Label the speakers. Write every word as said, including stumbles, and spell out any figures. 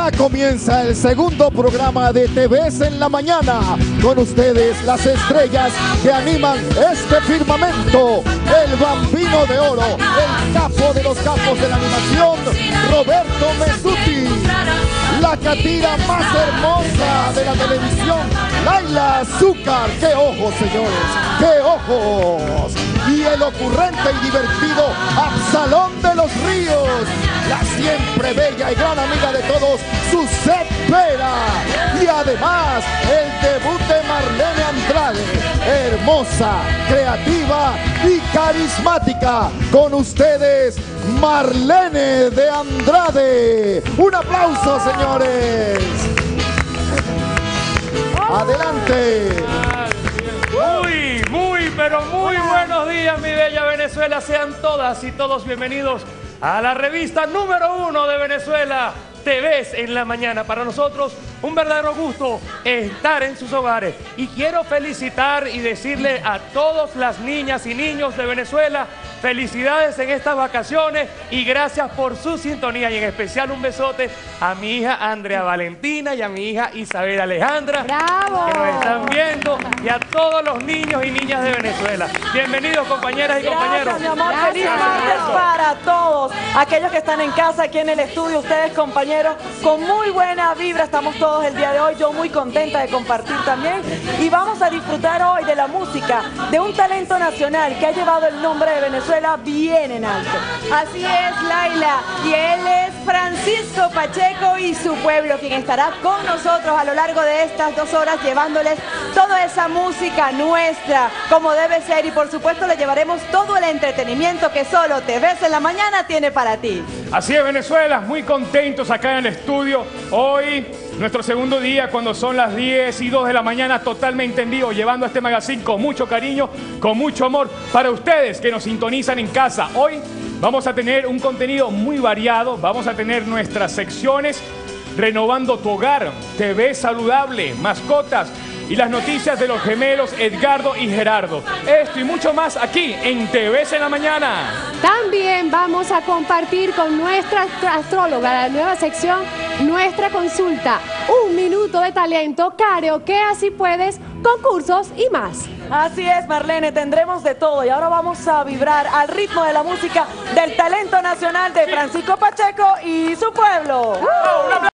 Speaker 1: Ya comienza el segundo programa de Te Ves en la Mañana. Con ustedes las estrellas que animan este firmamento. El Bambino de Oro, el capo de los capos de la animación, Roberto Mesuti. La catira más hermosa de la televisión, Laila Azúcar. ¡Qué ojos, señores! ¡Qué ojos! Y el ocurrente y divertido Absalón de los Ríos. La siempre bella y gran amiga de todos, Suzette Vera. Y además, el debut de Marlene Andrade. Hermosa, creativa y carismática. Con ustedes, Marlene de Andrade. Un aplauso, señores. Adelante.
Speaker 2: Muy, muy, pero muy buenos días, mi bella Venezuela. Sean todas y todos bienvenidos a la revista número uno de Venezuela, Te Ves en la Mañana. Para nosotros, un verdadero gusto estar en sus hogares. Y quiero felicitar y decirle a todas las niñas y niños de Venezuela, felicidades en estas vacaciones y gracias por su sintonía. Y en especial un besote a mi hija Andrea Valentina y a mi hija Isabel Alejandra.
Speaker 3: ¡Bravo!
Speaker 2: Que nos están viendo, y a todos los niños y niñas de Venezuela. Bienvenidos, compañeras y compañeros.
Speaker 3: Gracias, mi amor.
Speaker 2: Gracias.
Speaker 3: Feliz martes para todos. Aquellos que están en casa, aquí en el estudio, ustedes, compañeros, con muy buena vibra estamos todos el día de hoy. Yo muy contenta de compartir también. Y vamos a disfrutar hoy de la música de un talento nacional que ha llevado el nombre de Venezuela bien en alto.
Speaker 4: Así es, Laila, y él es Francisco Pacheco y su pueblo, quien estará con nosotros a lo largo de estas dos horas llevándoles toda esa música nuestra, como debe ser, y por supuesto le llevaremos todo el entretenimiento que solo Te Ves en la Mañana tiene para ti.
Speaker 2: Así es, Venezuela, muy contentos acá en el estudio. Hoy, nuestro segundo día, cuando son las diez y dos de la mañana, totalmente en vivo, llevando este magazine con mucho cariño, con mucho amor, para ustedes que nos sintonizan en casa. Hoy vamos a tener un contenido muy variado, vamos a tener nuestras secciones, renovando tu hogar, Te Ves saludable, mascotas, y las noticias de los gemelos Edgardo y Gerardo. Esto y mucho más aquí en Te Ves en la Mañana.
Speaker 5: También vamos a compartir con nuestra astróloga la nueva sección, nuestra consulta. Un minuto de talento, karaoke, así puedes, concursos y más.
Speaker 3: Así es, Marlene, tendremos de todo. Y ahora vamos a vibrar al ritmo de la música del talento nacional de Francisco Pacheco y su pueblo. ¡Uh!